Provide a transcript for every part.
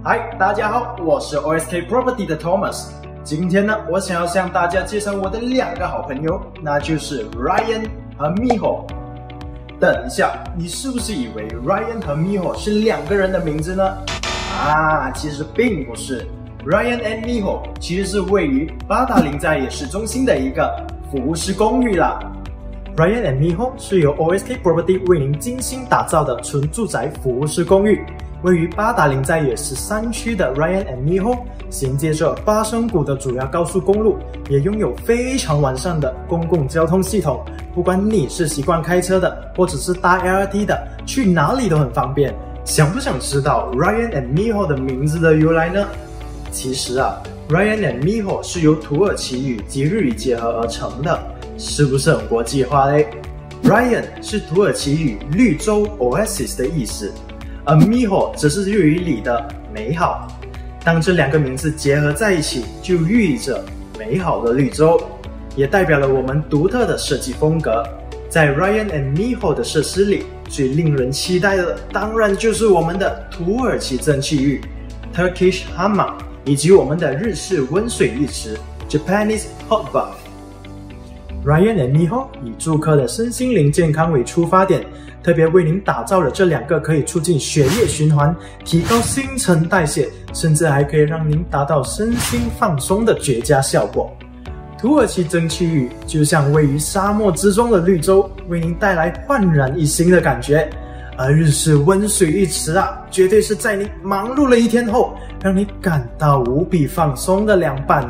嗨，大家好，我是 OSK Property 的 Thomas。今天呢，我想要向大家介绍我的2个好朋友，那就是 Ryan 和 Miho。等一下，你是不是以为 Ryan 和 Miho 是2个人的名字呢？其实并不是。Ryan and Miho 其实是位于八达岭在野市中心的一个服务式公寓啦。Ryan and Miho 是由 OSK Property 为您精心打造的纯住宅服务式公寓。位于八达岭在野市山区的 Ryan and Miho 衔接着巴生谷的主要高速公路，也拥有非常完善的公共交通系统。不管你是习惯开车的，或者是搭 LRT 的，去哪里都很方便。想不想知道 Ryan and Miho 的名字的由来呢？其实Ryan and Miho 是由土耳其语及日语结合而成的，是不是很国际化嘞？ Ryan 是土耳其语绿洲 Oasis 的意思，而 Miho 则是日语里的美好。当这2个名字结合在一起，就寓意着美好的绿洲，也代表了我们独特的设计风格。在 Ryan and Miho 的设施里，最令人期待的当然就是我们的土耳其蒸汽浴 Turkish Hammam， 以及我们的日式温水浴池 Japanese Hot Bath。Ryan and Miho 以住客的身心灵健康为出发点，特别为您打造了这2个可以促进血液循环、提高新陈代谢，甚至还可以让您达到身心放松的绝佳效果。土耳其蒸汽浴就像位于沙漠之中的绿洲，为您带来焕然一新的感觉。而日式温水浴池绝对是在你忙碌了一天后，让你感到无比放松的凉拌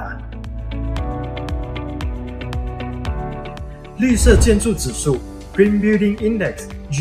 绿色建筑指数 Green Building Index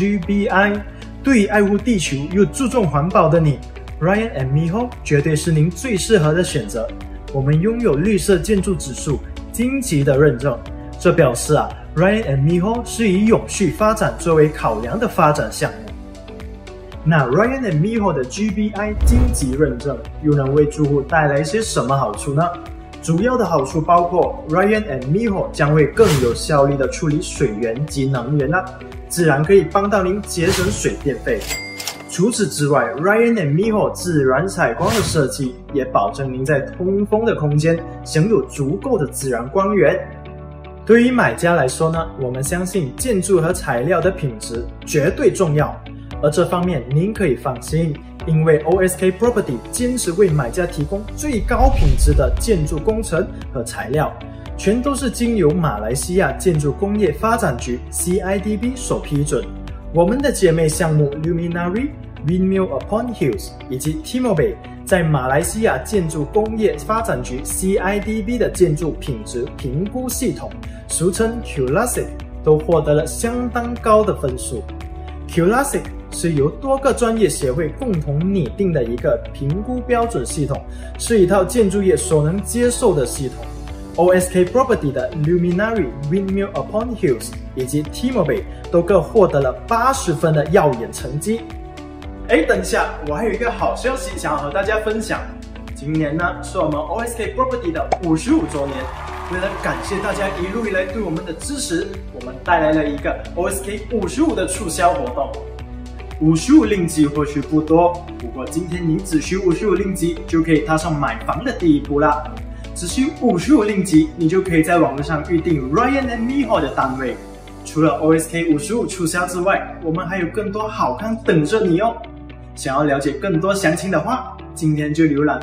GBI， 对于爱护地球又注重环保的你， Ryan and Miho 绝对是您最适合的选择。我们拥有绿色建筑指数金级的认证，这表示Ryan and Miho 是以永续发展作为考量的发展项目。那 Ryan and Miho 的 GBI 金级认证又能为住户带来一些什么好处呢？主要的好处包括 Ryan and Miho 将会更有效率的处理水源及能源自然可以帮到您节省水电费。除此之外， Ryan and Miho 自然采光的设计也保证您在通风的空间享有足够的自然光源。对于买家来说呢，我们相信建筑和材料的品质绝对重要，而这方面您可以放心，因为 OSK Property 坚持为买家提供最高品质的建筑工程和材料，全都是经由马来西亚建筑工业发展局 CIDB 所批准。我们的姐妹项目 Luminary、Windmill Upon Hills 以及 Timobay 在马来西亚建筑工业发展局 CIDB 的建筑品质评估系统，俗称 QLASIC， 都获得了相当高的分数。QLASIC 是由多个专业协会共同拟定的一个评估标准系统，是一套建筑业所能接受的系统。OSK Property 的 Luminary、Windmill Upon Hills 以及 Timobay 都各获得了80分的耀眼成绩。等一下，我还有一个好消息想要和大家分享。今年呢，是我们 OSK Property 的55周年。为了感谢大家一路以来对我们的支持，我们带来了一个 OSK 55的促销活动。55令吉或许不多，不过今天您只需55令吉就可以踏上买房的第一步啦。只需55令吉，你就可以在网络上预订 Ryan and Miho 的单位。除了 OSK 55促销之外，我们还有更多好康等着你哦。想要了解更多详情的话，今天就浏览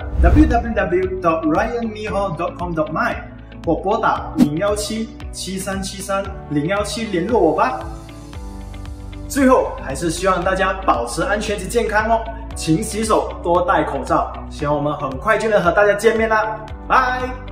www.ryanmiho.com.my 或拨打017-7373-017联络我吧。最后，还是希望大家保持安全及健康哦，勤洗手，多戴口罩。希望我们很快就能和大家见面啦，拜。